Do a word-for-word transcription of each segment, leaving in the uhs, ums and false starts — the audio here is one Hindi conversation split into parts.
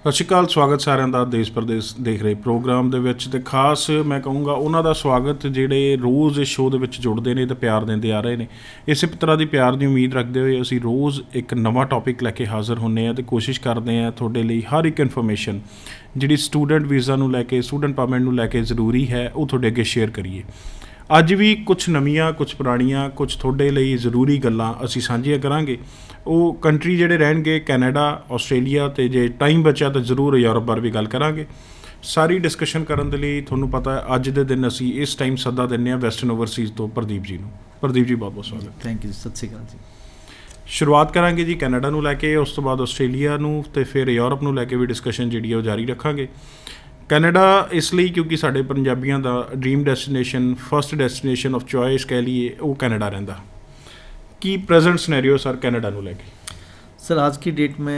ਸਤਿ ਸ਼੍ਰੀ ਅਕਾਲ, ਸਵਾਗਤ ਸਾਰਿਆਂ ਦਾ ਦੇਸ਼ ਪ੍ਰਦੇਸ਼ ਦੇਖ ਰਹੇ ਪ੍ਰੋਗਰਾਮ ਦੇ ਵਿੱਚ। ਅਤੇ ਖਾਸ ਮੈਂ ਕਹੂੰਗਾ ਉਹਨਾਂ ਦਾ ਸਵਾਗਤ ਜਿਹੜੇ ਰੋਜ਼ ਇਸ ਸ਼ੋਅ ਦੇ ਵਿੱਚ ਜੁੜਦੇ ਨੇ ਅਤੇ ਪਿਆਰ ਦਿੰਦੇ ਆ ਰਹੇ ਨੇ। ਇਸੇ ਤਰ੍ਹਾਂ ਦੀ ਪਿਆਰ ਦੀ ਉਮੀਦ ਰੱਖਦੇ ਹੋਏ ਅਸੀਂ ਰੋਜ਼ ਇੱਕ ਨਵਾਂ ਟੌਪਿਕ ਲੈ ਕੇ ਹਾਜ਼ਰ ਹੁੰਦੇ ਹਾਂ ਅਤੇ ਕੋਸ਼ਿਸ਼ ਕਰਦੇ ਹਾਂ ਤੁਹਾਡੇ ਲਈ ਹਰ ਇੱਕ ਇਨਫੋਰਮੇਸ਼ਨ ਜਿਹੜੀ ਸਟੂਡੈਂਟ ਵੀਜ਼ਾ ਨੂੰ ਲੈ ਕੇ, ਸਟੂਡੈਂਟ ਪਰਮਿਟ ਨੂੰ ਲੈ ਕੇ ਜ਼ਰੂਰੀ ਹੈ, ਉਹ ਤੁਹਾਡੇ ਅੱਗੇ ਸ਼ੇਅਰ ਕਰੀਏ। ਅੱਜ ਵੀ ਕੁਛ ਨਵੀਆਂ, ਕੁਛ ਪੁਰਾਣੀਆਂ, ਕੁਛ ਤੁਹਾਡੇ ਲਈ ਜ਼ਰੂਰੀ ਗੱਲਾਂ ਅਸੀਂ ਸਾਂਝੀਆਂ ਕਰਾਂਗੇ। ਉਹ ਕੰਟਰੀ ਜਿਹੜੇ ਰਹਿਣਗੇ ਕੈਨੇਡਾ, ਆਸਟ੍ਰੇਲੀਆ, ਅਤੇ ਜੇ ਟਾਈਮ ਬਚਿਆ ਤਾਂ ਜ਼ਰੂਰ ਯੂਰਪ ਬਾਰੇ ਵੀ ਗੱਲ ਕਰਾਂਗੇ। ਸਾਰੀ ਡਿਸਕਸ਼ਨ ਕਰਨ ਦੇ ਲਈ ਤੁਹਾਨੂੰ ਪਤਾ ਹੈ ਅੱਜ ਦੇ ਦਿਨ ਅਸੀਂ ਇਸ ਟਾਈਮ ਸੱਦਾ ਦਿੰਦੇ ਹਾਂ ਵੈਸਟਰਨ ਓਵਰਸੀਜ਼ ਤੋਂ ਪ੍ਰਦੀਪ ਜੀ ਨੂੰ। ਪ੍ਰਦੀਪ ਜੀ ਬਹੁਤ ਬਹੁਤ ਸਵਾਗਤ। ਥੈਂਕ ਯੂ, ਸਤਿ ਸ਼੍ਰੀ ਅਕਾਲ ਜੀ। ਸ਼ੁਰੂਆਤ ਕਰਾਂਗੇ ਜੀ ਕੈਨੇਡਾ ਨੂੰ ਲੈ ਕੇ, ਉਸ ਤੋਂ ਬਾਅਦ ਆਸਟ੍ਰੇਲੀਆ ਨੂੰ, ਅਤੇ ਫਿਰ ਯੂਰਪ ਨੂੰ ਲੈ ਕੇ ਵੀ ਡਿਸਕਸ਼ਨ ਜਿਹੜੀ ਹੈ ਉਹ ਜਾਰੀ ਰੱਖਾਂਗੇ। ਕੈਨੇਡਾ ਇਸ ਲਈ ਕਿਉਂਕਿ ਸਾਡੇ ਪੰਜਾਬੀਆਂ ਦਾ dream destination, first destination of choice ਕਹਿ ਲਈਏ, ਉਹ ਕੈਨੇਡਾ ਰਹਿੰਦਾ। कि प्रेजेंट सिनेरियो सर कनाडा को लेके? सर आज की डेट में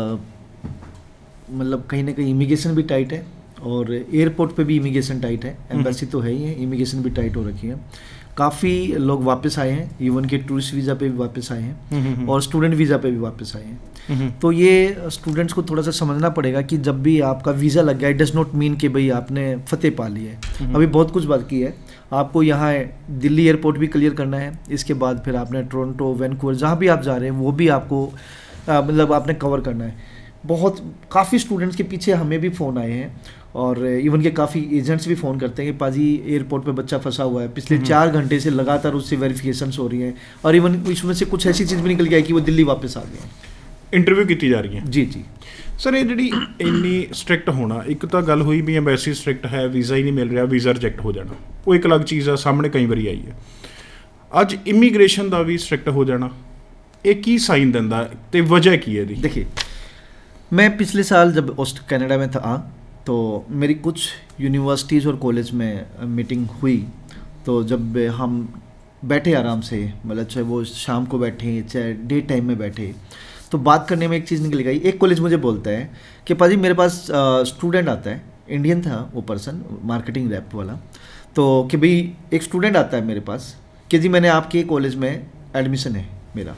मतलब कहीं ना कहीं इमिग्रेशन भी टाइट है और एयरपोर्ट पे भी इमिग्रेशन टाइट है। एम्बेसी तो है ही है, इमिग्रेशन भी टाइट हो रखी है। काफ़ी लोग वापस आए हैं, इवन के टूरिस्ट वीज़ा पे भी वापस आए हैं और स्टूडेंट वीज़ा पे भी वापस आए हैं। तो ये स्टूडेंट्स को थोड़ा सा समझना पड़ेगा कि जब भी आपका वीज़ा लग गया, इट डज़ नॉट मीन कि भाई आपने फतेह पा ली है। अभी बहुत कुछ बाकी है। आपको यहाँ दिल्ली एयरपोर्ट भी क्लियर करना है, इसके बाद फिर आपने टोरंटो, वैनकूवर, जहाँ भी आप जा रहे हैं वो भी आपको मतलब आपने कवर करना है। बहुत काफ़ी स्टूडेंट्स के पीछे हमें भी फ़ोन आए हैं और इवन के काफ़ी एजेंट्स भी फ़ोन करते हैं कि पाजी एयरपोर्ट पे बच्चा फंसा हुआ है, पिछले चार घंटे से लगातार उससे वेरिफिकेशंस हो रही हैं और इवन इसमें से कुछ ऐसी चीज़ भी निकल के आई कि वो दिल्ली वापस आ गए हैं। इंटरव्यू की जा रही है जी जी सर। ये जी इन्नी स्ट्रिक्ट होना, एक तो गल हुई भी एम्बेसी स्ट्रिक्ट है, वीज़ा ही नहीं मिल रहा, वीज़ा रिजेक्ट हो जाना, वो एक अलग चीज़ है, सामने कई बारी आई है। अज इमीग्रेशन का भी स्ट्रिक्ट हो जाना, ये की साइन दिंदा ते वजह की है? देखिए, मैं पिछले साल जब ऑस्ट कनाडा में था तो मेरी कुछ यूनिवर्सिटीज़ और कॉलेज में मीटिंग हुई। तो जब हम बैठे आराम से, मतलब चाहे वो शाम को बैठे चाहे डे टाइम में बैठे, तो बात करने में एक चीज़ निकल गई। एक कॉलेज मुझे बोलता है कि पाजी मेरे पास स्टूडेंट आता है, इंडियन था वो पर्सन, मार्केटिंग रैप वाला, तो कि भाई एक स्टूडेंट आता है मेरे पास कि जी मैंने आपके कॉलेज में एडमिशन है मेरा।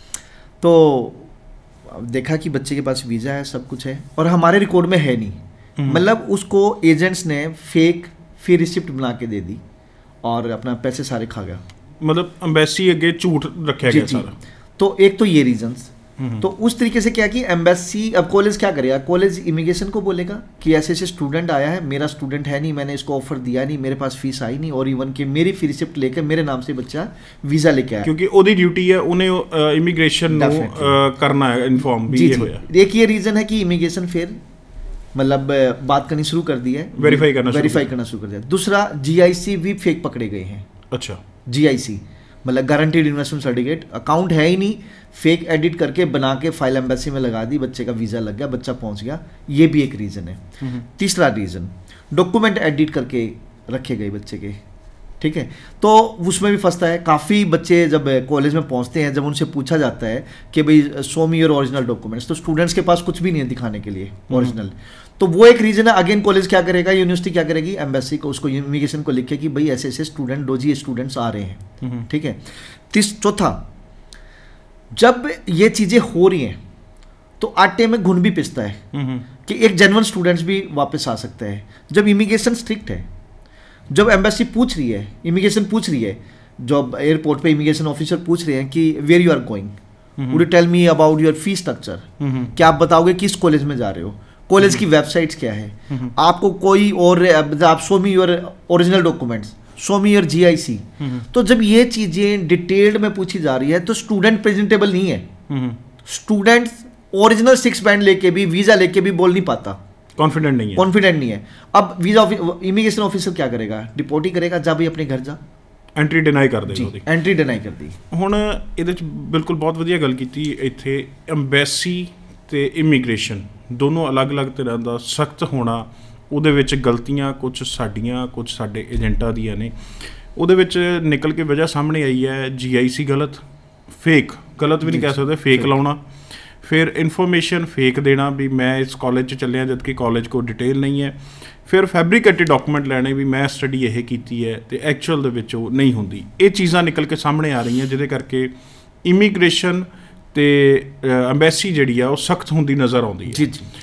तो देखा कि बच्चे के पास वीज़ा है, सब कुछ है और हमारे रिकॉर्ड में है नहीं। मतलब उसको एजेंट्स ने फेक फी रिसिप्ट बना के दे दी और अपना पैसे सारे खा गया। मतलब एम्बेसी अगे झूठ रखा गया सारा। तो एक तो ये रीजंस, तो उस तरीके से क्या कि एम्बेसी, अब कॉलेज क्या करेगा, कॉलेज इमिग्रेशन को बोलेगा कि ऐसे ऐसे स्टूडेंट आया है, मेरा स्टूडेंट है नहीं, मैंने इसको ऑफर दिया नहीं, मेरे पास फीस आई नहीं और इवन कि मेरी फी रिसिप्ट लेकर मेरे नाम से बच्चा वीज़ा लेके आया, क्योंकि ओदी ड्यूटी है उन्हें इमिग्रेशन करना है, इन्फॉर्म भी ये होया। एक ये रीज़न है कि इमिग्रेशन फिर मतलब बात करनी शुरू कर दी है, वेरीफाई करना वेरीफाई करना शुरू कर दिया। दूसरा, जीआईसी भी फेक पकड़े गए हैं। अच्छा, जीआईसी मतलब गारंटीड इन्वेस्टमेंट सर्टिफिकेट, अकाउंट है ही नहीं, फेक एडिट करके बना के फाइल एम्बेसी में लगा दी, बच्चे का वीज़ा लग गया, बच्चा पहुंच गया। ये भी एक रीज़न है। तीसरा रीज़न, डॉक्यूमेंट एडिट करके रखे गए बच्चे के, ठीक है, तो उसमें भी फंसता है। काफ़ी बच्चे जब कॉलेज में पहुंचते हैं, जब उनसे पूछा जाता है कि भाई show me your original documents, तो स्टूडेंट्स के पास कुछ भी नहीं है दिखाने के लिए ओरिजिनल। तो वो एक रीज़न है। अगेन कॉलेज क्या करेगा, यूनिवर्सिटी क्या करेगी, एम्बेसी को, उसको इमिग्रेशन को लिखे कि भाई ऐसे ऐसे स्टूडेंट, डोजी स्टूडेंट्स आ रहे हैं, ठीक है। तीस चौथा, जब ये चीज़ें हो रही हैं तो आटे में घुन भी पिसता है कि एक जेन्युइन स्टूडेंट्स भी वापस आ सकता है। जब इमिग्रेशन स्ट्रिक्ट है, जब एम्बेसी पूछ रही है, इमिग्रेशन पूछ रही है, जब एयरपोर्ट पे इमिग्रेशन ऑफिसर पूछ रहे हैं कि where you are going, would you tell me about your fee structure, क्या आप बताओगे किस कॉलेज में जा रहे हो, कॉलेज की वेबसाइट्स क्या है, आपको कोई और, आप show me your original documents, show me your GIC. तो जब ये चीज़ें डिटेल्ड में पूछी जा रही है तो स्टूडेंट प्रेजेंटेबल नहीं है। स्टूडेंट ओरिजिनल सिक्स बैंड लेके भी, वीज़ा लेके भी बोल नहीं पाता, कॉन्फिडेंट नहीं है कॉन्फिडेंट नहीं है। अब वीज़ा इमिग्रेशन ऑफिसर क्या करेगा, डिपोर्टिंग करेगा, जा भाई अपने घर जा, एंट्री डिनाई कर देगा, एंट्री डिनाई कर दी। ਹੁਣ ਇਹਦੇ ਚ ਬਿਲਕੁਲ ਬਹੁਤ ਵਧੀਆ ਗੱਲ ਕੀਤੀ। ਇੱਥੇ ਐਮਬੈਸੀ ਤੇ ਇਮੀਗ੍ਰੇਸ਼ਨ ਦੋਨੋਂ ਅਲੱਗ-ਅਲੱਗ ਤਰ੍ਹਾਂ ਦਾ ਸਖਤ ਹੋਣਾ, ਉਹਦੇ ਵਿੱਚ ਗਲਤੀਆਂ ਕੁਝ ਸਾਡੀਆਂ, ਕੁਝ ਸਾਡੇ ਏਜੰਟਾਂ ਦੀਆਂ ਨੇ। ਉਹਦੇ ਵਿੱਚ ਨਿਕਲ ਕੇ ਵਜ੍ਹਾ ਸਾਹਮਣੇ ਆਈ ਹੈ ਜੀਆਈਸੀ ਗਲਤ, ਫੇਕ ਗਲਤ ਵੀ ਨਹੀਂ ਕਹਿ ਸਕਦੇ, ਫੇਕ ਲਾਉਣਾ, ਫਿਰ ਇਨਫੋਰਮੇਸ਼ਨ ਫੇਕ ਦੇਣਾ ਵੀ ਮੈਂ ਇਸ ਕਾਲਜ 'ਚ ਚੱਲਿਆ ਜਦ ਕਿ ਕਾਲਜ ਕੋਲ ਡਿਟੇਲ ਨਹੀਂ ਹੈ, ਫਿਰ ਫੈਬਰੀਕੇਟਡ ਡਾਕੂਮੈਂਟ ਲੈਣੇ ਵੀ ਮੈਂ ਸਟੱਡੀ ਇਹ ਕੀਤੀ ਹੈ ਅਤੇ ਐਕਚੁਅਲ ਦੇ ਵਿੱਚ ਉਹ ਨਹੀਂ ਹੁੰਦੀ। ਇਹ ਚੀਜ਼ਾਂ ਨਿਕਲ ਕੇ ਸਾਹਮਣੇ ਆ ਰਹੀਆਂ ਜਿਹਦੇ ਕਰਕੇ ਇਮੀਗ੍ਰੇਸ਼ਨ ਅਤੇ ਅੰਬੈਸੀ ਜਿਹੜੀ ਆ ਉਹ ਸਖਤ ਹੁੰਦੀ ਨਜ਼ਰ ਆਉਂਦੀ ਹੈ। ਜੀ ਜੀ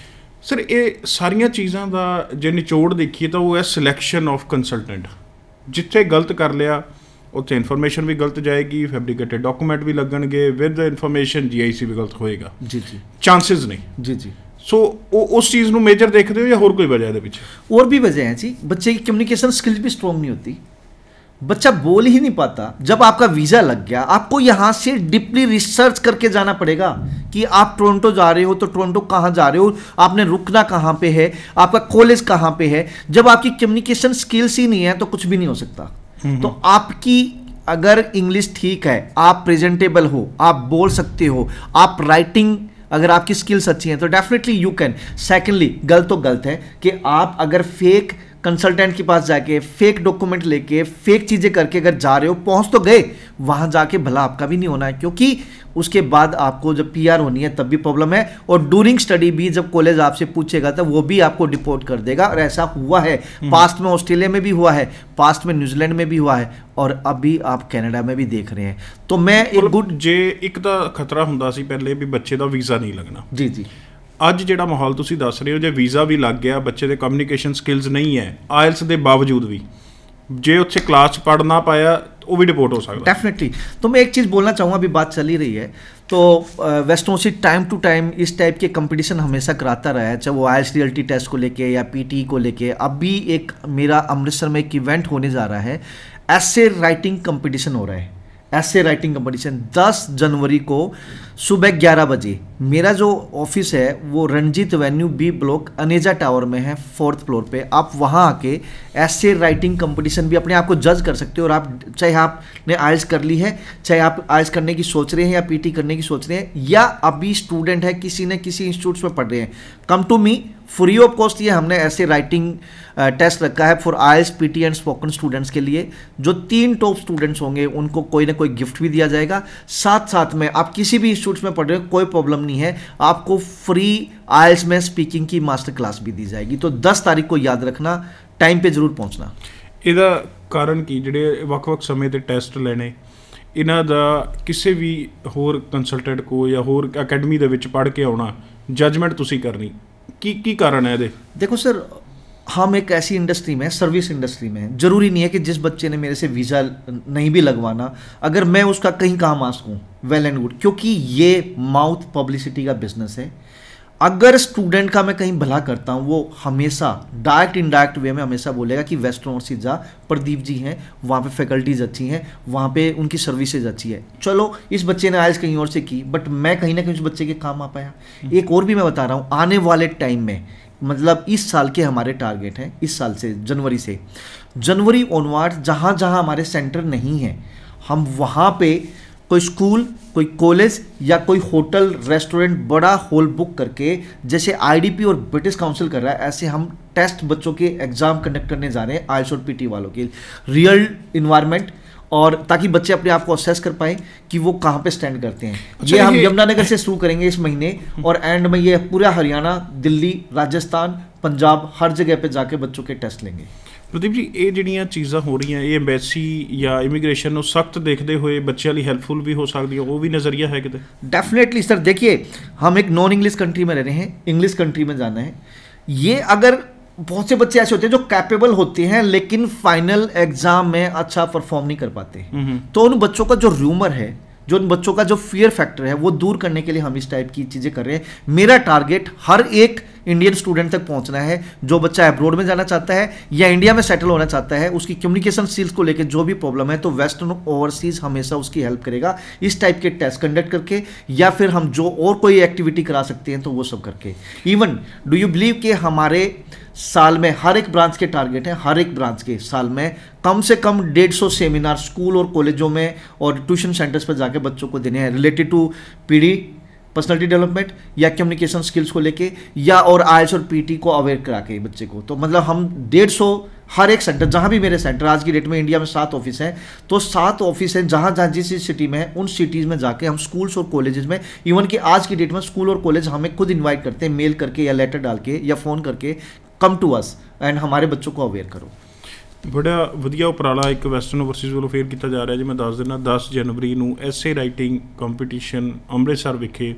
ਸਰ ਇਹ ਸਾਰੀਆਂ ਚੀਜ਼ਾਂ ਦਾ ਜੇ ਨਿਚੋੜ ਦੇਖੀਏ ਤਾਂ ਉਹ ਹੈ ਸਿਲੈਕਸ਼ਨ ਆਫ ਕੰਸਲਟੈਂਟ। ਜਿੱਥੇ ਗਲਤ ਕਰ ਲਿਆ ਉੱਥੇ ਇਨਫੋਰਮੇਸ਼ਨ ਵੀ ਗਲਤ ਜਾਏਗੀ, ਫੈਬਰੀਕੇਟਡ ਡਾਕੂਮੈਂਟ ਵੀ ਲੱਗਣਗੇ, ਵਿਦ ਇਨਫੋਰਮੇਸ਼ਨ ਜੀ ਆਈ ਸੀ ਵੀ ਗਲਤ ਹੋਏਗਾ। ਜੀ ਜੀ ਚਾਂਸਿਸ ਨੇ। ਜੀ ਜੀ ਸੋ ਉਹ ਉਸ ਚੀਜ਼ ਨੂੰ ਮੇਜਰ ਦੇਖਦੇ ਹੋ ਜਾਂ ਹੋਰ ਕੋਈ वजह ਇਹਦੇ ਪਿੱਛੇ? और भी वजह हैं जी। बच्चे की कम्युनिकेशन स्किल्स भी स्ट्रॉन्ग नहीं होती, बच्चा बोल ही नहीं पाता। जब आपका वीज़ा लग गया आपको यहाँ से डीपली रिसर्च करके जाना पड़ेगा कि आप टोरंटो जा रहे हो तो टोरंटो कहाँ जा रहे हो, आपने रुकना कहाँ पे है, आपका कॉलेज कहाँ पे है। जब आपकी कम्युनिकेशन स्किल्स ही नहीं है तो कुछ भी नहीं हो सकता। तो आपकी अगर इंग्लिश ठीक है, आप प्रेजेंटेबल हो, आप बोल सकते हो, आप राइटिंग अगर आपकी स्किल्स अच्छी हैं तो डेफिनेटली यू कैन। सेकेंडली गलत तो गलत है कि आप अगर फेक कंसल्टेंट के पास जाके फेक डॉक्यूमेंट लेके फेक चीज़ें करके अगर जा रहे हो, पहुंच तो गए, वहां जाके भला आपका भी नहीं होना है, क्योंकि उसके बाद आपको जब पीआर होनी है तब भी प्रॉब्लम है। और ड्यूरिंग स्टडी भी जब कॉलेज आपसे पूछेगा तो वो भी आपको डिपोर्ट कर देगा। और ऐसा हुआ है, पास्ट में ऑस्ट्रेलिया में भी हुआ है, पास्ट में न्यूजीलैंड में भी हुआ है, और अभी आप कनाडा में भी देख रहे हैं। तो मैं एक गुड जे एक ਤਾਂ ਖਤਰਾ ਹੁੰਦਾ ਸੀ ਪਹਿਲੇ ਵੀ ਬੱਚੇ ਦਾ ਵੀਜ਼ਾ ਨਹੀਂ ਲੱਗਣਾ। जी जी ਅੱਜ ਜਿਹੜਾ ਮਾਹੌਲ ਤੁਸੀਂ ਦੱਸ ਰਹੇ ਹੋ, ਜੇ ਵੀਜ਼ਾ ਵੀ ਲੱਗ ਗਿਆ, ਬੱਚੇ ਦੇ ਕਮਿਊਨੀਕੇਸ਼ਨ ਸਕਿੱਲਸ ਨਹੀਂ ਹੈ ਆਇਲਸ ਦੇ ਬਾਵਜੂਦ ਵੀ, ਜੇ ਉੱਥੇ क्लास 'ਚ पढ़ ना पाया वो भी डिपोर्ट हो सकता है। डेफिनेटली। तो मैं एक चीज़ बोलना चाहूँगा, अभी बात चली रही है तो वेस्टर्न से टाइम टू टाइम इस टाइप के कंपटीशन हमेशा कराता रहा है, चाहे वो आइल्स रियलिटी टेस्ट को लेके या पीटी को लेके। अभी एक मेरा अमृतसर में एक इवेंट होने जा रहा है, ऐसे राइटिंग कंपटीशन हो रहा है, ऐसे राइटिंग कंपटीशन दस जनवरी को सुबह ग्यारह बजे। मेरा जो ऑफिस है वो Ranjit avenue B block Aneja tower में है, फोर्थ फ्लोर पे। आप वहाँ आके ऐसे राइटिंग कंपटीशन भी अपने आप को जज कर सकते हो। और आप चाहे आपने आइल्स कर ली है, चाहे आप आइल्स करने की सोच रहे हैं या पीटी करने की सोच रहे हैं, या अभी स्टूडेंट है किसी न किसी इंस्टीट्यूट्स में पढ़ रहे हैं, come to me free of cost. ये हमने ऐसे राइटिंग टेस्ट रखा है for IELTS PTE and spoken students के लिए। जो तीन टॉप स्टूडेंट्स होंगे उनको कोई ना कोई गिफ्ट भी दिया जाएगा। साथ साथ में आप किसी भी इंस्टीट्यूट्स में पढ़ रहे हो, कोई प्रॉब्लम नहीं है, आपको फ्री आइल्स में स्पीकिंग की मास्टर क्लास भी दी जाएगी। तो दस तारीख को याद रखना, टाइम पे जरूर पहुंचना। ਇਹਦਾ ਕਾਰਨ ਕੀ, ਜਿਹੜੇ ਵੱਖ-ਵੱਖ ਸਮੇਂ ਤੇ ਟੈਸਟ ਲੈਣੇ, ਇਹਨਾਂ ਦਾ ਕਿਸੇ ਵੀ ਹੋਰ ਕੰਸਲਟੈਂਟ ਕੋ ਜਾਂ ਹੋਰ ਅਕੈਡਮੀ ਦੇ ਵਿੱਚ ਪੜ੍ਹ ਕੇ ਆਉਣਾ, ਜਜਮੈਂਟ ਤੁਸੀਂ ਕਰਨੀ, ਕੀ ਕੀ ਕਾਰਨ ਹੈ ਇਹਦੇ? देखो सर, हम एक ऐसी इंडस्ट्री में, सर्विस इंडस्ट्री में, ज़रूरी नहीं है कि जिस बच्चे ने मेरे से वीज़ा नहीं भी लगवाना, अगर मैं उसका कहीं काम आ सकूँ, वेल एंड गुड, क्योंकि ये माउथ पब्लिसिटी का बिजनेस है। अगर स्टूडेंट का मैं कहीं भला करता हूँ, वो हमेशा डायरेक्ट इनडायरेक्ट वे में हमेशा बोलेगा कि वेस्टर्न और सीजा प्रदीप जी हैं, वहाँ पे फैकल्टीज़ अच्छी हैं, वहाँ पे उनकी सर्विसेज अच्छी है। चलो इस बच्चे ने आइल्स कहीं और से की, बट मैं कहीं ना कहीं उस बच्चे के काम आ पाया। एक और भी मैं बता रहा हूँ, आने वाले टाइम में, मतलब इस साल के हमारे टारगेट हैं, इस साल से जनवरी से जनवरी ऑनवर्ड जहाँ जहाँ हमारे सेंटर नहीं हैं, हम वहाँ पे कोई स्कूल, कोई कॉलेज या कोई होटल रेस्टोरेंट बड़ा हॉल बुक करके, जैसे आईडीपी और ब्रिटिश काउंसिल कर रहा है, ऐसे हम टेस्ट बच्चों के एग्ज़ाम कंडक्ट करने जा रहे हैं आइल्स और पीटी वालों के, रियल इन्वायरमेंट, और ताकि बच्चे अपने आप को असेस कर पाएँ कि वो कहाँ पे स्टैंड करते हैं। अच्छा, ये हम ये... यमुनानगर से शुरू करेंगे इस महीने, और एंड में ये पूरा हरियाणा, दिल्ली, राजस्थान, पंजाब, हर जगह पे जाके बच्चों के टेस्ट लेंगे। प्रदीप जी, ये ਜਿਹੜੀਆਂ ਚੀਜ਼ਾਂ ਹੋ ਰਹੀਆਂ, ਇਹ ਐਮਬੈਸੀ ਜਾਂ ਇਮੀਗ੍ਰੇਸ਼ਨ ਨੂੰ ਸਖਤ ਦੇਖਦੇ ਹੋਏ ਬੱਚਿਆਂ ਲਈ ਹੈਲਪਫੁਲ ਵੀ ਹੋ ਸਕਦੀਆਂ, ਉਹ ਵੀ ਨਜ਼ਰੀਆ ਹੈ ਕਿਤੇ? Definitely sir. देखिए, हम एक नॉन इंग्लिश कंट्री में रह रहे हैं, इंग्लिश कंट्री में जाना है। ये अगर बहुत से बच्चे ऐसे होते हैं जो कैपेबल होते हैं लेकिन फाइनल एग्जाम में अच्छा परफॉर्म नहीं कर पाते, तो उन बच्चों का जो र्यूमर है, जो उन बच्चों का जो फियर फैक्टर है, वो दूर करने के लिए हम इस टाइप की चीज़ें कर रहे हैं। मेरा टारगेट हर एक इंडियन स्टूडेंट तक पहुंचना है। जो बच्चा अब्रॉड में जाना चाहता है या इंडिया में सेटल होना चाहता है, उसकी कम्युनिकेशन स्किल्स को लेकर जो भी प्रॉब्लम है, तो वेस्टर्न ओवरसीज़ हमेशा उसकी हेल्प करेगा इस टाइप के टेस्ट कंडक्ट करके, या फिर हम जो और कोई एक्टिविटी करा सकते हैं तो वो सब करके। इवन डू यू बिलीव कि हमारे साल में हर एक ब्रांच के टारगेट हैं, हर एक ब्रांच के साल में कम से कम डेढ़ सौ सेमिनार स्कूल और कॉलेजों में और ट्यूशन सेंटर्स पर जाके बच्चों को देने हैं, related to PD, personality development या कम्युनिकेशन स्किल्स को लेके, या और आइल्स और पीटी को अवेयर करा के बच्चे को। तो मतलब हम डेढ़ सौ हर एक सेंटर, जहाँ भी मेरे सेंटर, आज की डेट में इंडिया में सात ऑफिस हैं, तो सात ऑफिस हैं, जहाँ जहाँ जिस जिस सिटी में है उन सिटीज़ में जाके हम स्कूल्स और कॉलेजेस में, इवन कि आज की डेट में स्कूल और कॉलेज हमें खुद इन्वाइट करते हैं, मेल करके या लेटर डाल के या फ़ोन करके, कम टू अस एंड हमारे बच्चों को अवेयर करो। बड़ा वधिया उपराला एक वैसटर्न ओवरसीज़ वालों फेर किया जा रहा है जी। मैं दस देना दस जनवरी ਨੂੰ ਐਸੇ ਰਾਈਟਿੰਗ ਕੰਪੀਟੀਸ਼ਨ ਅੰਮ੍ਰਿਤਸਰ ਵਿਖੇ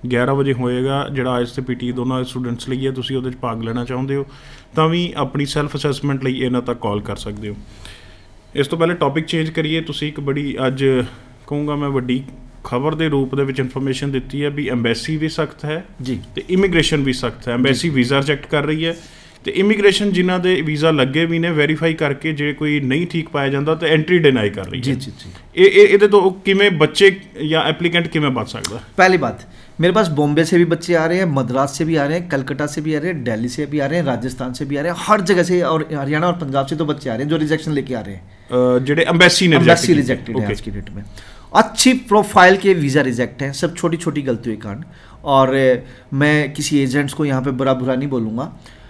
ਗਿਆਰਾਂ ਵਜੇ ਹੋਏਗਾ, ਜਿਹੜਾ ਆਇਲਸ ਤੇ ਪੀਟੀ ਦੋਨਾਂ ਸਟੂਡੈਂਟਸ ਲਈ ਹੈ। ਤੁਸੀਂ ਉਹਦੇ 'ਚ ਭਾਗ ਲੈਣਾ ਚਾਹੁੰਦੇ ਹੋ ਤਾਂ ਵੀ ਆਪਣੀ ਸੈਲਫ ਅਸੈਸਮੈਂਟ ਲਈ ਇਹਨਾਂ ਤੱਕ ਕਾਲ ਕਰ ਸਕਦੇ ਹੋ। ਇਸ ਤੋਂ ਪਹਿਲੇ ਟੌਪਿਕ ਚੇਂਜ ਕਰੀਏ। ਤੁਸੀਂ ਇੱਕ ਬੜੀ ਅੱਜ ਕਹੂੰਗਾ ਮੈਂ ਵੱਡੀ ਖਬਰ ਦੇ ਰੂਪ ਦੇ ਵਿੱਚ ਇਨਫੋਰਮੇਸ਼ਨ ਦਿੱਤੀ ਹੈ ਵੀ ਐਮਬੈਸੀ ਵੀ ਸਖਤ ਹੈ ਜੀ ਅਤੇ ਇਮੀਗ੍ਰੇਸ਼ਨ ਵੀ ਸਖਤ ਹੈ। ਐਮਬੈਸੀ ਵੀਜ਼ਾ ਰਿਜੈਕਟ ਕਰ ਰਹੀ ਹੈ ਅਤੇ ਇਮੀਗ੍ਰੇਸ਼ਨ ਜਿਨ੍ਹਾਂ ਦੇ ਵੀਜ਼ਾ ਲੱਗੇ ਵੀ ਨੇ ਵੈਰੀਫਾਈ ਕਰਕੇ ਜੇ ਕੋਈ ਨਹੀਂ ਠੀਕ ਪਾਇਆ ਜਾਂਦਾ ਤਾਂ ਐਂਟਰੀ ਡਿਨਾਈ ਕਰ ਰਹੀ ਹੈ। ਜੀ जी जी ਇਹ ਇਹ ਇਹਦੇ ਤੋਂ ਕਿਵੇਂ ਬੱਚੇ ਜਾਂ ਐਪਲੀਕੈਂਟ ਕਿਵੇਂ बच सकता? पहली बात, मेरे पास बॉम्बे से भी बच्चे आ रहे हैं, मद्रास से भी आ रहे हैं, कलकत्ता से भी आ रहे हैं, दिल्ली से भी आ रहे हैं, राजस्थान से भी आ रहे हैं, हर जगह से, और हरियाणा और पंजाब से तो बच्चे आ रहे हैं जो रिजेक्शन लेके आ रहे हैं। जेडे एम्बेसी ने एम्बेसी रिजेक्टेड है आज की डेट में। अच्छी प्रोफाइल के वीज़ा रिजेक्ट हैं, सब छोटी छोटी गलतियों के कारण। और मैं किसी एजेंट्स को यहाँ पे बुरा बुरा नहीं बोलूँगा।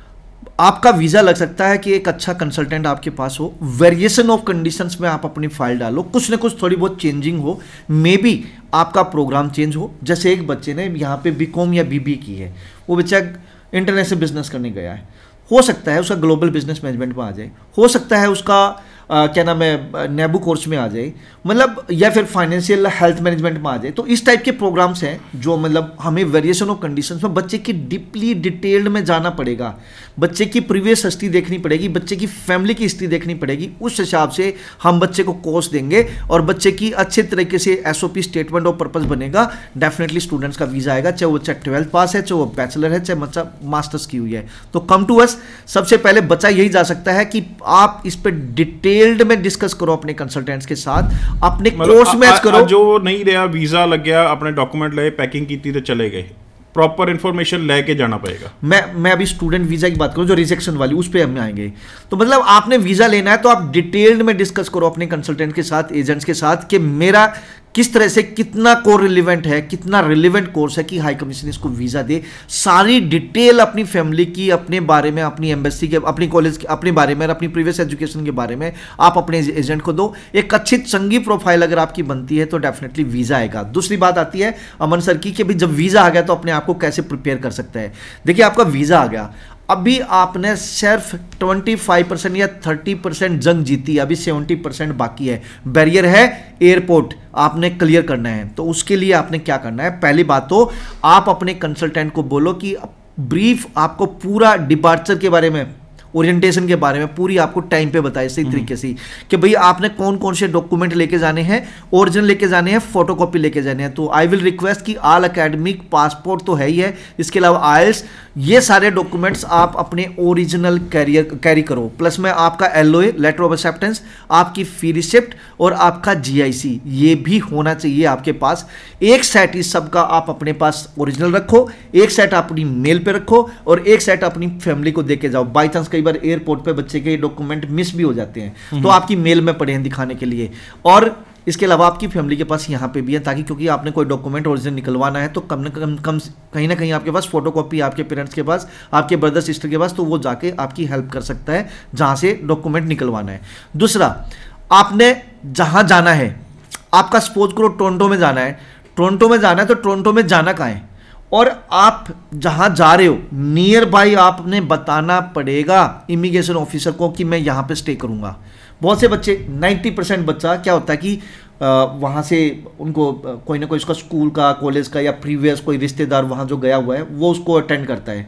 आपका वीज़ा लग सकता है कि एक अच्छा कंसल्टेंट आपके पास हो, वेरिएशन ऑफ कंडीशंस में आप अपनी फाइल डालो, कुछ ना कुछ थोड़ी बहुत चेंजिंग हो, मे बी आपका प्रोग्राम चेंज हो। जैसे एक बच्चे ने यहाँ पे बीकॉम या बीबी की है, वो बच्चा इंटरनेशनल बिजनेस करने गया है, हो सकता है उसका ग्लोबल बिजनेस मैनेजमेंट में आ जाए, हो सकता है उसका आ, क्या नाम है नेबू कोर्स में आ जाए, मतलब या फिर फाइनेंशियल हेल्थ मैनेजमेंट में आ जाए। तो इस टाइप के प्रोग्राम्स हैं जो मतलब हमें वेरिएशन ऑफ कंडीशंस में बच्चे की डीपली डिटेल्ड में जाना पड़ेगा, बच्चे की प्रीवियस हिस्ट्री देखनी पड़ेगी, बच्चे की फैमिली की हिस्ट्री देखनी पड़ेगी। उस हिसाब से हम बच्चे को कोर्स देंगे और बच्चे की अच्छे तरीके से एसओपी स्टेटमेंट ऑफ पर्पस बनेगा। डेफिनेटली स्टूडेंट्स का वीज़ा आएगा, चाहे वो बच्चा ट्वेल्थ पास है, चाहे वो बैचलर है, चाहे बच्चा मास्टर्स की हुई है। तो कम टू अस, सबसे पहले बच्चा यही जा सकता है कि आप इस पर डिटेल्ड में डिस्कस करो अपने कंसल्टेंट्स के साथ, अपने कोर्स मैच करो। जो नहीं रहा वीज़ा लग गया, अपने डॉक्यूमेंट ले, पैकिंग की थी तो चले गए, प्रॉपर इन्फॉर्मेशन लेके जाना पड़ेगा। मैं मैं अभी स्टूडेंट वीज़ा की बात करूं जो रिजेक्शन वाली, उस पर हम आएंगे। तो मतलब आपने वीज़ा लेना है तो आप डिटेल्ड में डिस्कस करो अपने कंसल्टेंट के साथ, एजेंट्स के साथ, कि मेरा किस तरह से कितना कोर रिलेवेंट है, कितना रिलेवेंट कोर्स है कि हाई कमीशन इसको वीज़ा दे। सारी डिटेल अपनी फैमिली की, अपने बारे में, अपनी एम्बेसी के, अपनी कॉलेज के, अपने बारे में, अपनी प्रीवियस एजुकेशन के बारे में आप अपने एजेंट को दो। एक अच्छी चंगी प्रोफाइल अगर आपकी बनती है तो डेफिनेटली वीज़ा आएगा। दूसरी बात आती है अमन सर की कि भाई जब वीज़ा आ गया तो अपने आप को कैसे प्रिपेयर कर सकता है। देखिए आपका वीज़ा आ गया, अभी आपने सिर्फ पच्चीस परसेंट या तीस परसेंट जंग जीती, अभी सत्तर परसेंट बाकी है। बैरियर है एयरपोर्ट, आपने क्लियर करना है। तो उसके लिए आपने क्या करना है, पहली बात तो आप अपने कंसल्टेंट को बोलो कि ब्रीफ आपको पूरा डिपार्चर के बारे में, ओरिएंटेशन के बारे में पूरी आपको टाइम पे बताए सही तरीके से कि भाई आपने कौन कौन से डॉक्यूमेंट लेके जाने हैं, ओरिजिनल लेके जाने हैं, फोटोकॉपी लेके जाने हैं। तो आई विल रिक्वेस्ट कि ऑल एकेडमिक पासपोर्ट तो है ही है, इसके अलावा आइल्स, ये सारे डॉक्यूमेंट्स आप अपने ओरिजिनल कैरियर कैरी करो। प्लस में आपका एलओए, लेटर ऑफ एक्सेप्टेंस, आपकी फी रिसिप्ट और आपका जीआईसी, ये भी होना चाहिए आपके पास। एक सेट इस सब का आप अपने पास ओरिजिनल रखो, एक सेट अपनी मेल पे रखो और एक सेट अपनी फैमिली को दे के जाओ। बाई चांस कई बार एयरपोर्ट पे बच्चे के डॉक्यूमेंट मिस भी हो जाते हैं तो आपकी मेल में पड़े हैं दिखाने के लिए। और इसके अलावा आपकी फैमिली के पास यहाँ पे भी है, ताकि क्योंकि आपने कोई डॉक्यूमेंट ओरिजिनल निकलवाना है तो कम न कम कम कहीं ना कहीं आपके पास फोटोकॉपी, आपके पेरेंट्स के पास, आपके ब्रदर सिस्टर के पास, तो वो जाके आपकी हेल्प कर सकता है जहाँ से डॉक्यूमेंट निकलवाना है। दूसरा, आपने जहाँ जाना है, आपका सपोज करो टोरंटो में जाना है, टोरंटो में जाना है तो टोरंटो में जाना कहाँ है, और आप जहां जा रहे हो नियर बाई आपने बताना पड़ेगा इमिग्रेशन ऑफिसर को कि मैं यहां पे स्टे करूंगा। बहुत से बच्चे, नब्बे परसेंट बच्चा क्या होता है कि वहां से उनको कोई ना कोई उसका स्कूल का, कॉलेज का या प्रीवियस कोई रिश्तेदार वहां जो गया हुआ है वो उसको अटेंड करता है।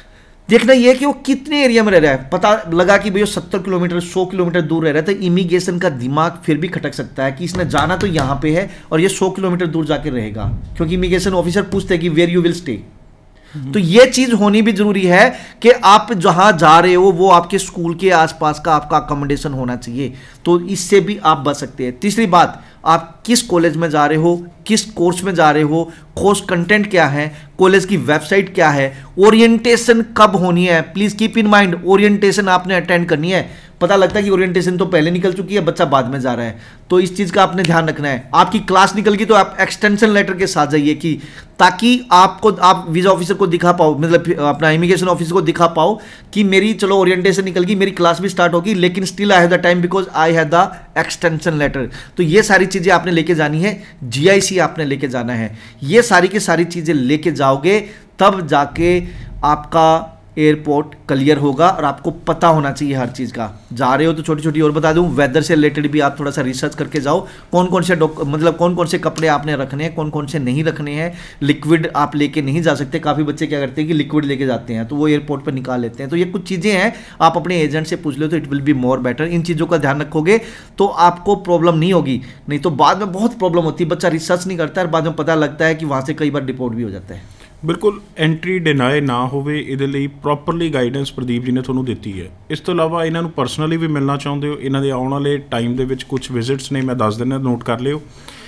देखना ये कि वो कितने एरिया में रह रहा है। पता लगा कि भैया सत्तर किलोमीटर सौ किलोमीटर दूर रह रहा है तो इमिग्रेशन का दिमाग फिर भी खटक सकता है कि इसने जाना तो यहाँ पे है और ये सौ किलोमीटर दूर जाके रहेगा, क्योंकि इमिग्रेशन ऑफिसर पूछते हैं कि वेयर यू विल स्टे। तो ये चीज होनी भी जरूरी है कि आप जहां जा रहे हो वो आपके स्कूल के आसपास का आपका अकोमोडेशन होना चाहिए, तो इससे भी आप बच सकते हैं। तीसरी बात, आप किस कॉलेज में जा रहे हो, किस कोर्स में जा रहे हो, कोर्स कंटेंट क्या है, कॉलेज की वेबसाइट क्या है, ओरिएंटेशन कब होनी है। Please keep in mind, orientation आपने अटेंड करनी है। पता लगता है कि ओरिएंटेशन तो पहले निकल चुकी है, बच्चा बाद में जा रहा है, तो इस चीज का आपने ध्यान रखना है। आपकी क्लास निकल गई तो आप एक्सटेंशन लेटर के साथ जाइए, कि ताकि आपको, आप वीजा ऑफिसर को दिखा पाओ, मतलब अपना इमिग्रेशन ऑफिसर को दिखा पाओ कि मेरी चलो ओरिएंटेशन निकल गई, मेरी क्लास भी स्टार्ट होगी, लेकिन still I have the time because I have the extension letter. तो ये सारी चीजें आपने लेके जानी है, जीआईसी आपने लेके जाना है। ये सारी की सारी चीजें लेके जाओगे तब जाके आपका एयरपोर्ट क्लियर होगा और आपको पता होना चाहिए हर चीज़ का। जा रहे हो तो छोटी छोटी और बता दूं, वेदर से रिलेटेड भी आप थोड़ा सा रिसर्च करके जाओ, कौन कौन से मतलब कौन कौन से कपड़े आपने रखने हैं, कौन कौन से नहीं रखने हैं। लिक्विड आप लेके नहीं जा सकते, काफ़ी बच्चे क्या करते हैं कि लिक्विड लेके जाते हैं तो वो एयरपोर्ट पर निकाल लेते हैं। तो ये कुछ चीज़ें हैं, आप अपने एजेंट से पूछ लो तो it will be more better. इन चीज़ों का ध्यान रखोगे तो आपको प्रॉब्लम नहीं होगी, नहीं तो बाद में बहुत प्रॉब्लम होती है। बच्चा रिसर्च नहीं करता है, बाद में पता लगता है कि वहाँ से कई बार डिपोर्ट भी हो जाता है। ਬਿਲਕੁਲ ਐਂਟਰੀ ਡਿਨਾਈ ਨਾ ਹੋਵੇ, ਇਹਦੇ ਲਈ ਪ੍ਰੋਪਰਲੀ ਗਾਈਡੈਂਸ ਪ੍ਰਦੀਪ ਜੀ ਨੇ ਤੁਹਾਨੂੰ ਦਿੱਤੀ ਹੈ। ਇਸ ਤੋਂ ਇਲਾਵਾ ਇਹਨਾਂ ਨੂੰ ਪਰਸਨਲੀ ਵੀ ਮਿਲਣਾ ਚਾਹੁੰਦੇ ਹੋ, ਇਹਨਾਂ ਦੇ ਆਉਣ ਵਾਲੇ ਟਾਈਮ ਦੇ ਵਿੱਚ ਕੁਝ ਵਿਜ਼ਿਟਸ ਨੇ, ਮੈਂ ਦੱਸ ਦਿੰਦਾ, ਨੋਟ ਕਰ ਲਿਓ।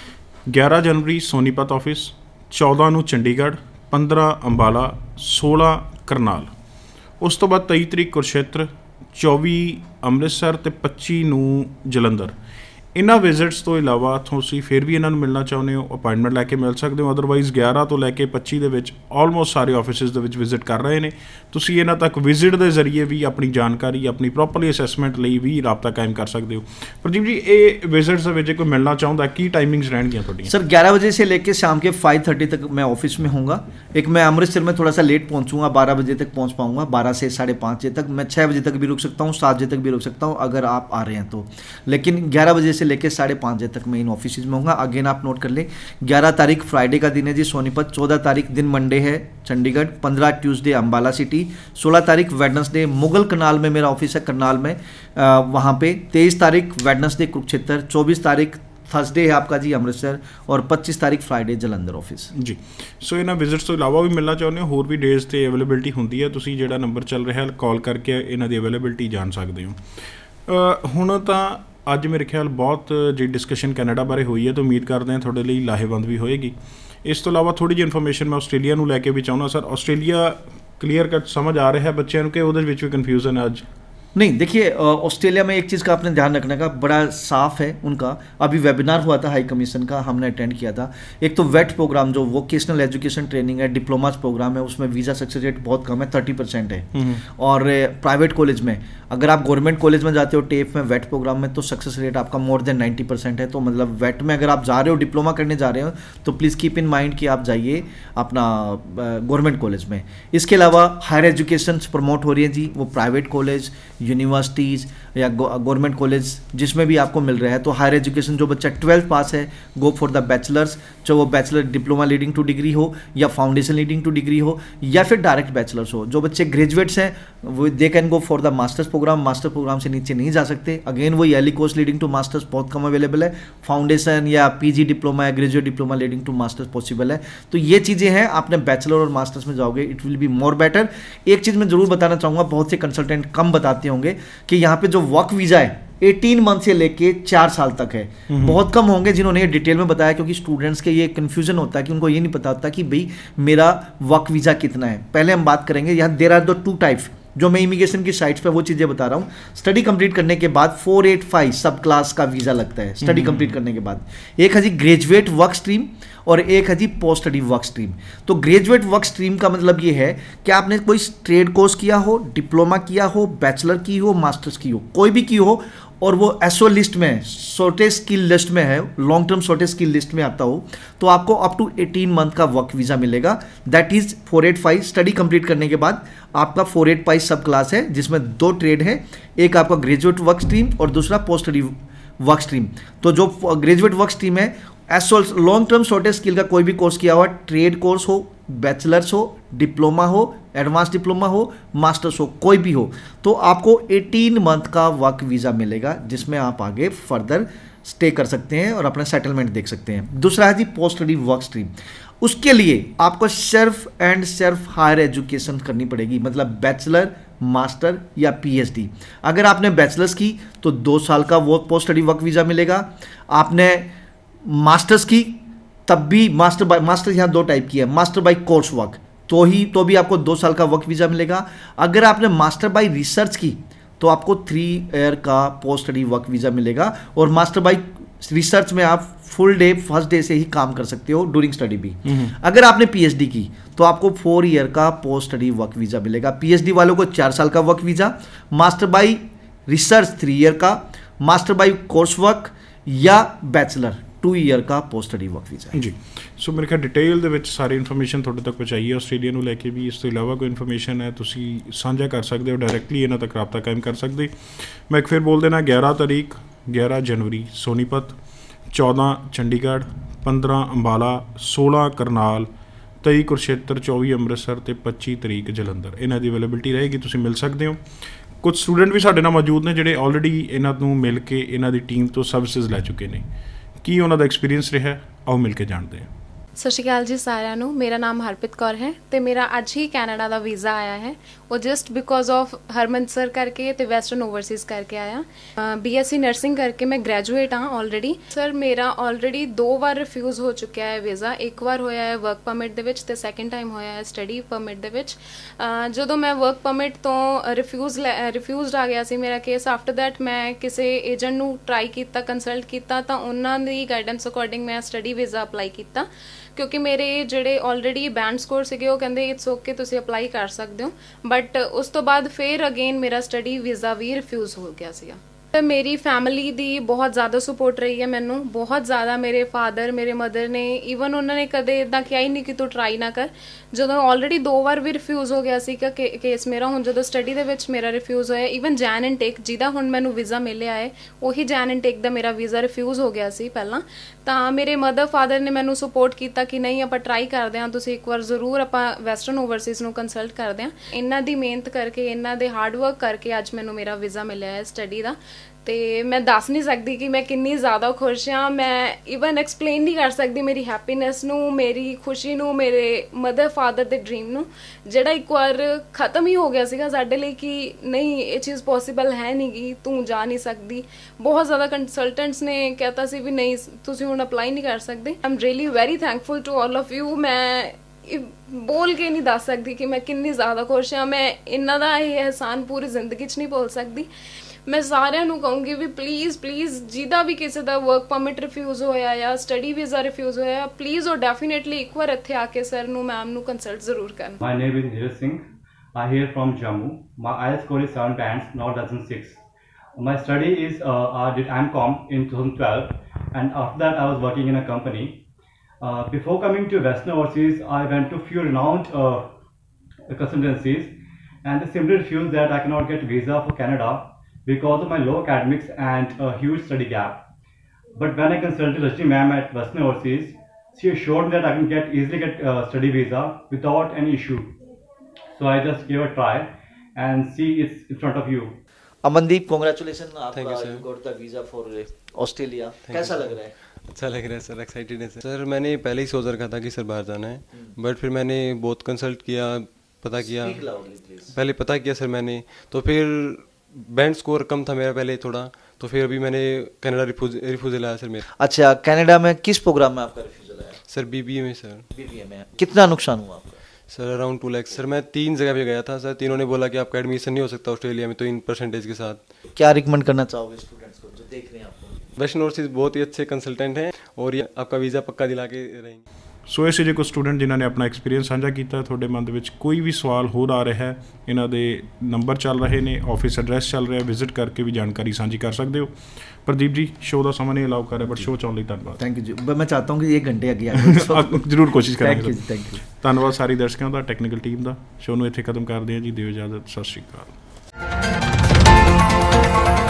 ਗਿਆਰਾਂ ਜਨਵਰੀ ਸੋਨੀਪਤ ਆਫਿਸ, ਚੌਦਾਂ ਨੂੰ ਚੰਡੀਗੜ੍ਹ, ਪੰਦਰਾਂ ਅੰਬਾਲਾ, ਸੋਲਾਂ ਕਰਨਾਲ। ਉਸ ਤੋਂ ਬਾਅਦ ਤੇਈ ਤਰੀਕ ਕੁਰਸ਼ੇਤਰ, ਚੌਵੀ ਅੰਮ੍ਰਿਤਸਰ ਅਤੇ ਪੱਚੀ ਨੂੰ ਜਲੰਧਰ। ਇਹਨਾਂ ਵਿਜ਼ਿਟਸ ਤੋਂ ਇਲਾਵਾ ਤੁਸੀਂ ਫਿਰ ਵੀ ਇਹਨਾਂ ਨੂੰ ਮਿਲਣਾ ਚਾਹੁੰਦੇ ਹੋ, ਅਪਾਇੰਟਮੈਂਟ ਲੈ ਕੇ ਮਿਲ ਸਕਦੇ ਹੋ। ਅਦਰਵਾਈਜ਼ ਗਿਆਰਾਂ ਤੋਂ ਲੈ ਕੇ ਪੱਚੀ ਦੇ ਵਿੱਚ ਆਲਮੋਸਟ ਸਾਰੇ ਆਫਿਸਿਸ ਦੇ ਵਿੱਚ ਵਿਜ਼ਿਟ ਕਰ ਰਹੇ ਨੇ। ਤੁਸੀਂ ਇਹਨਾਂ ਤੱਕ ਵਿਜ਼ਿਟ ਦੇ ਜ਼ਰੀਏ ਵੀ ਆਪਣੀ ਜਾਣਕਾਰੀ, ਆਪਣੀ ਪ੍ਰੋਪਰਲੀ ਅਸੈਸਮੈਂਟ ਲਈ ਵੀ ਰਾਬਤਾ ਕਾਇਮ ਕਰ ਸਕਦੇ ਹੋ। ਪ੍ਰਦੀਪ ਜੀ, ਇਹ ਵਿਜ਼ਿਟਸ ਦੇ ਵਿੱਚ ਕੋਈ ਮਿਲਣਾ ਚਾਹੁੰਦਾ, ਕੀ टाइमिंग्स रहेंगी ਤੁਹਾਡੀਆਂ? सर ग्यारह बजे से लेकर शाम के फाइव थर्टी तक मैं ऑफिस में हूँगा। एक मैं अमृतसर में थोड़ा सा लेट पहुँचूंगा, बारह बजे तक पहुँच पाऊँगा, बारह से साढ़े पाँच बजे तक। मैं छः बजे तक भी रुक सकता हूँ, सात बजे तक भी रुक सकता हूँ अगर आप आ रहे हैं तो। लेकिन ग्यारह बजे से लेकर साढ़े पाँच बजे तक मैं इन ऑफिस में हूँगा। अगेन आप नोट कर लें, ग्यारह तारीख फ्राइडे का दिन है जी सोनीपत, चौदह तारीख दिन मंडे है चंडीगढ़, पंद्रह ट्यूसडे अम्बाला सिटी, सोलह तारीख वेडनेसडे मुगल करनाल में मेरा ऑफिस है करनाल में, आ, वहाँ पे तेईस तारीख वेडनेसडे कुरुक्षेत्र, चौबीस तारीख थर्सडे है आपका जी अमृतसर, और पच्चीस तारीख फ्राइडे जलंधर ऑफिस ਜੀ। ਸੋ ਇਹਨਾਂ ਵਿਜ਼ਿਟਸ ਤੋਂ ਇਲਾਵਾ ਵੀ ਮਿਲਣਾ ਚਾਹੁੰਦੇ ਹੋ, ਹੋਰ ਵੀ ਡੇਜ਼ 'ਤੇ ਅਵੇਲੇਬਿਲਿਟੀ ਹੁੰਦੀ ਹੈ, ਤੁਸੀਂ ਜਿਹੜਾ ਨੰਬਰ ਚੱਲ ਰਿਹਾ ਕਾਲ ਕਰਕੇ ਇਹਨਾਂ ਦੀ ਅਵੇਲੇਬਿਲਿਟੀ ਜਾਣ ਸਕਦੇ ਹੋ। ਅ, ਹੁਣ ਤਾਂ ਅੱਜ ਮੇਰੇ ਖਿਆਲ ਬਹੁਤ ਜੀ ਡਿਸਕਸ਼ਨ ਕੈਨੇਡਾ ਬਾਰੇ ਹੋਈ ਹੈ, ਤਾਂ ਉਮੀਦ ਕਰਦੇ ਹਾਂ ਤੁਹਾਡੇ ਲਈ ਲਾਹੇਵੰਦ ਵੀ ਹੋਏਗੀ। ਇਸ ਤੋਂ ਇਲਾਵਾ ਥੋੜ੍ਹੀ ਜਿਹੀ ਇਨਫੋਰਮੇਸ਼ਨ ਮੈਂ ਆਸਟ੍ਰੇਲੀਆ ਨੂੰ ਲੈ ਕੇ ਵੀ ਚਾਹੁੰਦਾ। ਸਰ, ਆਸਟ੍ਰੇਲੀਆ ਕਲੀਅਰ ਕੱਟ ਸਮਝ ਆ ਰਿਹਾ ਹੈ ਬੱਚਿਆਂ ਨੂੰ ਕਿ ਉਹਦੇ ਵਿੱਚ ਵੀ ਕਨਫਿਊਜ਼ਨ है आज? नहीं, देखिए ऑस्ट्रेलिया में एक चीज़ का आपने ध्यान रखने का, बड़ा साफ है उनका। अभी वेबिनार हुआ था हाई कमीशन का, हमने अटेंड किया था। एक तो वेट प्रोग्राम जो वोकेशनल एजुकेशन ट्रेनिंग है, डिप्लोमा प्रोग्राम है, उसमें वीज़ा सक्सेस रेट बहुत कम है, थर्टी परसेंट है। और प्राइवेट कॉलेज में अगर आप गवर्नमेंट कॉलेज में जाते हो टेप में वेट प्रोग्राम में, तो सक्सेस रेट आपका मोर देन नाइन्टी परसेंट है। तो मतलब वेट में अगर आप जा रहे हो, डिप्लोमा करने जा रहे हो, तो प्लीज़ कीप इन माइंड कि आप जाइए अपना गवर्नमेंट कॉलेज में। इसके अलावा हायर एजुकेशन प्रमोट हो रही है जी, वो प्राइवेट कॉलेज, यूनिवर्सिटीज़ या गवर्नमेंट कॉलेज जिसमें भी आपको मिल रहा है। तो हायर एजुकेशन जो बच्चा ट्वेल्थ पास है, गो फॉर द बैचलर्स, चाहे वो bachelor diploma leading to degree हो या फाउंडेशन लीडिंग टू डिग्री हो या फिर डायरेक्ट बैचलर्स हो। जो बच्चे ग्रेजुएट्स हैं वो they can go for the masters programme, master programme से नीचे नहीं जा सकते। अगेन वो yearly course leading to masters बहुत कम अवेलेबल है, फाउंडेशन या पीजी डिप्लोमा या graduate diploma leading to masters possible है। तो ये चीज़ें हैं, आपने बैचलर और मास्टर्स में जाओगे it will be more better. एक चीज़ मैं जरूर बताना चाहूँगा, बहुत से कंसल्टेंट कम बताते होंगे कि यहाँ पे जो वर्क वीज़ा है अठारह मंथ से लेके चार साल तक है। बहुत कम होंगे जिन्होंने ये डिटेल में बताया, क्योंकि स्टूडेंट्स के ये कन्फ्यूजन होता है कि उनको ये नहीं पता होता कि भाई मेरा वर्क वीज़ा कितना है। पहले हम बात करेंगे, यहाँ there are the two types, जो मैं इमिग्रेशन की साइट्स पे वो चीज़ें बता रहा हूँ। स्टडी कंप्लीट करने के बाद four eight five sub class का वीज़ा लगता है स्टडी कंप्लीट करने के बाद। एक है जी ग्रेजुएट वर्क स्ट्रीम और एक है जी पोस्ट स्टडी वर्क स्ट्रीम। तो ग्रेजुएट वर्क स्ट्रीम का मतलब ये है कि आपने कोई ट्रेड कोर्स किया हो, डिप्लोमा किया हो, बैचलर की हो, मास्टर्स की हो, कोई भी की हो, और वो एसओ लिस्ट में शॉर्टेज स्किल लिस्ट में है, long term shortage skill list में आता हो, तो आपको अप टू एटीन मंथ का वर्क वीज़ा मिलेगा। That is four eight five. Study complete करने के बाद आपका four eight five sub class है, जिसमें दो ट्रेड है, एक आपका ग्रेजुएट वर्क स्ट्रीम और दूसरा पोस्ट स्टडी वर्क स्ट्रीम। तो जो ग्रेजुएट वर्क स्ट्रीम है, SO long term shortage skill का कोई भी कोर्स किया हुआ, ट्रेड कोर्स हो, बैचलर्स हो, डिप्लोमा हो, एडवांस डिप्लोमा हो, मास्टर्स हो, कोई भी हो, तो आपको अठारह मंथ का वर्क वीज़ा मिलेगा, जिसमें आप आगे फर्दर स्टे कर सकते हैं और अपना सेटलमेंट देख सकते हैं। दूसरा है जी पोस्ट स्टडी वर्क स्ट्रीम। उसके लिए आपको सिर्फ एंड सिर्फ हायर एजुकेशन करनी पड़ेगी, मतलब बैचलर, मास्टर या पीएचडी। अगर आपने बैचलर्स की तो दो साल का वो पोस्ट स्टडी वर्क वीज़ा मिलेगा। आपने मास्टर्स की तब भी मास्टर बाय मास्टर यहाँ दो टाइप की है, मास्टर बाय कोर्स वर्क, तो ही तो भी आपको दो साल का वर्क वीज़ा मिलेगा। अगर आपने मास्टर बाय रिसर्च की तो आपको थ्री ईयर का पोस्ट स्टडी वर्क वीज़ा मिलेगा, और मास्टर बाय रिसर्च में आप फुल डे फर्स्ट डे से ही काम कर सकते हो ड्यूरिंग स्टडी भी। अगर आपने पीएचडी की तो आपको फोर ईयर का पोस्ट स्टडी वर्क वीज़ा मिलेगा। पीएचडी वालों को चार साल का work visa, master by research three year का, मास्टर बाय कोर्स वर्क या बैचलर टू ईयर का पोस्ट स्टडी वर्क वीज़ा है जी। सो ਮੇਰੇ ਖਿਆਲ ਡਿਟੇਲ ਦੇ ਵਿੱਚ ਸਾਰੀ ਇਨਫੋਰਮੇਸ਼ਨ ਤੁਹਾਡੇ ਤੱਕ ਪਹੁੰਚਾਈ ਹੈ ਆਸਟ੍ਰੇਲੀਆ ਨੂੰ ਲੈ ਕੇ ਵੀ। ਇਸ ਤੋਂ ਇਲਾਵਾ ਕੋਈ ਇਨਫੋਰਮੇਸ਼ਨ ਹੈ ਤੁਸੀਂ ਸਾਂਝਾ ਕਰ ਸਕਦੇ ਹੋ, ਡਾਇਰੈਕਟਲੀ ਇਹਨਾਂ ਤੱਕ ਰਾਬਤਾ ਕਾਇਮ ਕਰ ਸਕਦੇ। ਮੈਂ ਇੱਕ ਫਿਰ ਬੋਲ ਦੇਣਾ, ਗਿਆਰਾਂ ਤਾਰੀਖ ਗਿਆਰਾਂ ਜਨਵਰੀ ਸੋਨੀਪਤ, ਚੌਦਾਂ ਚੰਡੀਗੜ੍ਹ, ਪੰਦਰਾਂ ਅੰਬਾਲਾ, ਸੋਲਾਂ ਕਰਨਾਲ, ਤੇਈ ਕੁਰਸ਼ੇਤਰ, ਚੌਵੀ ਅੰਮ੍ਰਿਤਸਰ ਅਤੇ ਪੱਚੀ ਤਰੀਕ ਜਲੰਧਰ। ਇਹਨਾਂ ਦੀ ਅਵੇਲੇਬਿਲਿਟੀ ਰਹੇਗੀ, ਤੁਸੀਂ ਮਿਲ ਸਕਦੇ ਹੋ। ਕੁਝ ਸਟੂਡੈਂਟ ਵੀ ਸਾਡੇ ਨਾਲ ਮੌਜੂਦ ਨੇ ਜਿਹੜੇ ਆਲਰੇਡੀ ਇਹਨਾਂ ਨੂੰ ਮਿਲ ਕੇ ਇਹਨਾਂ ਦੀ ਟੀਮ ਤੋਂ ਸਰਵਿਸਿਜ਼ ਲੈ ਚੁੱਕੇ ਨੇ। ਕੀ ਉਹਨਾਂ ਦਾ ਐਕਸਪੀਰੀਅੰਸ ਰਿਹਾ, ਆਓ ਮਿਲ ਕੇ ਜਾਣਦੇ ਹਾਂ। ਸਤਿ ਸ਼੍ਰੀ ਅਕਾਲ ਜੀ ਸਾਰਿਆਂ ਨੂੰ। ਮੇਰਾ ਨਾਮ ਹਰਪ੍ਰੀਤ ਕੌਰ ਹੈ ਅਤੇ ਮੇਰਾ ਅੱਜ ਹੀ ਕੈਨੇਡਾ ਦਾ ਵੀਜ਼ਾ ਆਇਆ ਹੈ। ਉਹ just because of Harman sir ਕਰਕੇ ਅਤੇ ਵੈਸਟਰਨ ਓਵਰਸੀਜ਼ ਕਰਕੇ ਆਇਆ। ਬੀ ਐਸ ਸੀ ਨਰਸਿੰਗ ਕਰਕੇ ਮੈਂ ਗ੍ਰੈਜੂਏਟ ਹਾਂ ਆਲਰੇਡੀ। ਸਰ ਮੇਰਾ ਆਲਰੇਡੀ ਦੋ ਵਾਰ ਰਿਫਿਊਜ਼ ਹੋ ਚੁੱਕਿਆ ਹੈ ਵੀਜ਼ਾ। ਇੱਕ ਵਾਰ ਹੋਇਆ ਹੈ ਵਰਕ ਪਰਮਿਟ ਦੇ ਵਿੱਚ ਅਤੇ ਸੈਕਿੰਡ ਟਾਈਮ ਹੋਇਆ ਹੈ ਸਟੱਡੀ ਪਰਮਿਟ ਦੇ ਵਿੱਚ। ਜਦੋਂ ਮੈਂ ਵਰਕ ਪਰਮਿਟ ਤੋਂ ਰਿਫਿਊਜ਼ ਲੈ ਰਿਫਿਊਜ਼ਡ ਆ ਗਿਆ ਸੀ ਮੇਰਾ ਕੇਸ, ਆਫਟਰ ਦੈਟ ਮੈਂ ਕਿਸੇ ਏਜੰਟ ਨੂੰ ਟਰਾਈ ਕੀਤਾ, ਕੰਸਲਟ ਕੀਤਾ, ਤਾਂ ਉਹਨਾਂ ਦੀ ਗਾਈਡੈਂਸ ਅਕੋਰਡਿੰਗ ਮੈਂ ਸਟੱਡੀ ਵੀਜ਼ਾ ਅਪਲਾਈ ਕੀਤਾ। ਕਿਉਂਕਿ ਮੇਰੇ ਜਿਹੜੇ ਆਲਰੇਡੀ ਬੈਂਡ ਸਕੋਰ ਸੀਗੇ ਉਹ ਕਹਿੰਦੇ ਇਟਸ ਓਕੇ ਤੁਸੀਂ ਅਪਲਾਈ ਕਰ ਸਕਦੇ ਹੋ, ਬਟ ਉਸ ਤੋਂ ਬਾਅਦ ਫਿਰ ਅਗੇਨ ਮੇਰਾ ਸਟੱਡੀ ਵੀਜ਼ਾ ਵੀ ਰਿਫਿਊਜ਼ ਹੋ ਗਿਆ ਸੀਗਾ। ਮੇਰੀ ਫੈਮਿਲੀ ਦੀ ਬਹੁਤ ਜ਼ਿਆਦਾ ਸਪੋਰਟ ਰਹੀ ਹੈ ਮੈਨੂੰ, ਬਹੁਤ ਜ਼ਿਆਦਾ। ਮੇਰੇ ਫਾਦਰ, ਮੇਰੇ ਮਦਰ ਨੇ ਈਵਨ ਉਹਨਾਂ ਨੇ ਕਦੇ ਇੱਦਾਂ ਕਿਹਾ ਹੀ ਨਹੀਂ ਕਿ ਤੂੰ ਟਰਾਈ ਨਾ ਕਰ। ਜਦੋਂ ਆਲਰੇਡੀ ਦੋ ਵਾਰ ਵੀ ਰਿਫਿਊਜ਼ ਹੋ ਗਿਆ ਸੀ ਕਿ ਕੇਸ ਮੇਰਾ, ਹੁਣ ਜਦੋਂ ਸਟੱਡੀ ਦੇ ਵਿੱਚ ਮੇਰਾ ਰਿਫਿਊਜ਼ ਹੋਇਆ, ਈਵਨ ਜੈਨ ਐਂਡ ਟੇਕ ਜਿਹਦਾ ਹੁਣ ਮੈਨੂੰ ਵੀਜ਼ਾ ਮਿਲਿਆ ਹੈ, ਉਹੀ ਜੈਨ ਐਂਡ ਟੇਕ ਦਾ ਮੇਰਾ ਵੀਜ਼ਾ ਰਿਫਿਊਜ਼ ਹੋ ਗਿਆ ਸੀ ਪਹਿਲਾਂ। ਤਾਂ ਮੇਰੇ ਮਦਰ ਫਾਦਰ ਨੇ ਮੈਨੂੰ ਸਪੋਰਟ ਕੀਤਾ ਕਿ ਨਹੀਂ ਆਪਾਂ ਟਰਾਈ ਕਰਦੇ ਹਾਂ, ਤੁਸੀਂ ਇੱਕ ਵਾਰ ਜ਼ਰੂਰ ਆਪਾਂ ਵੈਸਟਰਨ ਓਵਰਸੀਜ਼ ਨੂੰ ਕੰਸਲਟ ਕਰਦੇ ਹਾਂ। ਇਹਨਾਂ ਦੀ ਮਿਹਨਤ ਕਰਕੇ, ਇਹਨਾਂ ਦੇ ਹਾਰਡ ਵਰਕ ਕਰਕੇ ਅੱਜ ਮੈਨੂੰ ਮੇਰਾ ਵੀਜ਼ਾ ਮਿਲਿਆ ਹੈ ਸਟੱਡੀ ਦਾ। ਅਤੇ ਮੈਂ ਦੱਸ ਨਹੀਂ ਸਕਦੀ ਕਿ ਮੈਂ ਕਿੰਨੀ ਜ਼ਿਆਦਾ ਖੁਸ਼ ਹਾਂ। ਮੈਂ ਈਵਨ ਐਕਸਪਲੇਨ ਨਹੀਂ ਕਰ ਸਕਦੀ ਮੇਰੀ ਹੈਪੀਨੈਸ ਨੂੰ, ਮੇਰੀ ਖੁਸ਼ੀ ਨੂੰ, ਮੇਰੇ ਮਦਰ ਫਾਦਰ ਦੇ ਡਰੀਮ ਨੂੰ, ਜਿਹੜਾ ਇੱਕ ਵਾਰ ਖਤਮ ਹੀ ਹੋ ਗਿਆ ਸੀਗਾ ਸਾਡੇ ਲਈ ਕਿ ਨਹੀਂ ਇਹ ਚੀਜ਼ ਪੋਸੀਬਲ ਹੈ ਨਹੀਂ ਗੀ, ਤੂੰ ਜਾ ਨਹੀਂ ਸਕਦੀ। ਬਹੁਤ ਜ਼ਿਆਦਾ ਕੰਸਲਟੈਂਟਸ ਨੇ ਕਹਿਤਾ ਸੀ ਵੀ ਨਹੀਂ ਤੁਸੀਂ ਹੁਣ ਅਪਲਾਈ ਨਹੀਂ ਕਰ ਸਕਦੇ। I am really very thankful to all of you. ਮੈਂ ਬੋਲ ਕੇ ਨਹੀਂ ਦੱਸ ਸਕਦੀ ਕਿ ਮੈਂ ਕਿੰਨੀ ਜ਼ਿਆਦਾ ਖੁਸ਼ ਹਾਂ। ਮੈਂ ਇਹਨਾਂ ਦਾ ਇਹ ਅਹਿਸਾਨ ਪੂਰੀ ਜ਼ਿੰਦਗੀ 'ਚ ਨਹੀਂ ਭੁੱਲ ਸਕਦੀ। ਮੈਂ ਸਾਰਿਆਂ ਨੂੰ ਕਹੂੰਗੀ ਵੀ ਪਲੀਜ਼ ਪਲੀਜ਼ ਜਿਹਦਾ ਵੀ ਕਿਸੇ ਦਾ ਵਰਕ ਪਰਮਿਟ ਰਿਫਿਊਜ਼ ਹੋਇਆ ਜਾਂ ਸਟੱਡੀ ਵੀਜ਼ਾ ਰਿਫਿਊਜ਼ ਹੋਇਆ, ਪਲੀਜ਼ ਉਹ ਡੈਫੀਨੇਟਲੀ ਇੱਕ ਵਾਰ ਇੱਥੇ ਆ ਕੇ ਸਰ ਨੂੰ, ਮੈਮ ਨੂੰ ਕੰਸਲਟ ਜ਼ਰੂਰ ਕਰਨ। My name is Neeraj Singh. I here from Jammu. My I E L T S score is seven bands, not dozen six. My study is uh, I did M Com in twenty twelve, and after that I was working in a company. Uh, before coming to Western Overseas, I went to few renowned uh, consultancies, and they simply refused that I cannot get visa for Canada because of my low academics and a huge study gap. But when I consulted Rajni ma'am at Western Overseas, she assured me that I can get easily get uh, study visa without any issue. So I just gave a try and see it's in front of you. Amandeep, congratulation, आपका you got the visa for Australia. कैसा लग रहा है? अच्छा लग रहा है सर, एक्साइटेड है सर। सर मैंने पहले ही सोच रखा था कि सर बाहर जाना है, बट फिर मैंने बहुत कंसल्ट किया, पता किया, पहले पता किया सर मैंने, तो फिर बैंड स्कोर कम था मेरा पहले थोड़ा, तो फिर अभी मैंने कनाडा रिफ्यूज़ल आया सर मेरा। अच्छा, कनाडा में किस प्रोग्राम में आपका रिफ्यूज़ल आया? सर बीबीए में सर। बीबीए में कितना नुकसान हुआ आपका? Sir around two lakhs. Sir मैं तीन जगह पे गया था सर, तीनों ने बोला कि आपका एडमिशन नहीं हो सकता ऑस्ट्रेलिया में तो इन परसेंटेज के साथ। क्या रिकमेंड करना चाहोगे स्टूडेंट्स को जो देख रहे हैं आपको? वेस्टर्न ओवरसीज बहुत ही अच्छे कंसल्टेंट हैं और ये आपका वीज़ा पक्का दिला के रहेंगे। ਸੋ ਇਹ ਸੀ ਜੇ ਕੋਈ ਸਟੂਡੈਂਟ ਜਿਨ੍ਹਾਂ ਨੇ ਆਪਣਾ ਐਕਸਪੀਰੀਅੰਸ ਸਾਂਝਾ ਕੀਤਾ। ਤੁਹਾਡੇ ਮਨ ਦੇ ਵਿੱਚ ਕੋਈ ਵੀ ਸਵਾਲ ਹੋਰ ਆ ਰਿਹਾ ਹੈ, ਇਹਨਾਂ ਦੇ ਨੰਬਰ ਚੱਲ ਰਹੇ ਨੇ, ਆਫਿਸ ਐਡਰੈਸ ਚੱਲ ਰਿਹਾ, ਵਿਜ਼ਿਟ ਕਰਕੇ ਵੀ ਜਾਣਕਾਰੀ ਸਾਂਝੀ ਕਰ ਸਕਦੇ ਹੋ। ਪ੍ਰਦੀਪ ਜੀ, ਸ਼ੋਅ ਦਾ ਸਮਾਂ ਨਹੀਂ ਅਲਾਉ ਕਰ ਰਿਹਾ, ਬਟ ਸ਼ੋਅ ਚਾਉਣ ਲਈ ਧੰਨਵਾਦ। ਥੈਂਕ ਯੂ ਜੀ। ਮੈਂ ਚਾਹਤਾ ਹਾਂ ਕਿ ਇੱਕ ਘੰਟੇ ਅੱਗੇ ਆ ਜ਼ਰੂਰ ਕੋਸ਼ਿਸ਼ ਕਰਾਂਗੇ। ਥੈਂਕ ਯੂ ਜੀ, ਥੈਂਕ ਯੂ। ਧੰਨਵਾਦ ਸਾਰੀ ਦਰਸ਼ਕਾਂ ਦਾ, ਟੈਕਨੀਕਲ ਟੀਮ ਦਾ। ਸ਼ੋਅ ਨੂੰ ਇੱਥੇ ਖਤਮ ਕਰਦੇ ਹਾਂ ਜੀ, ਦਿਓ ਇਜਾਜ਼ਤ, ਸਤਿ ਸ਼੍ਰੀ ਅਕਾਲ।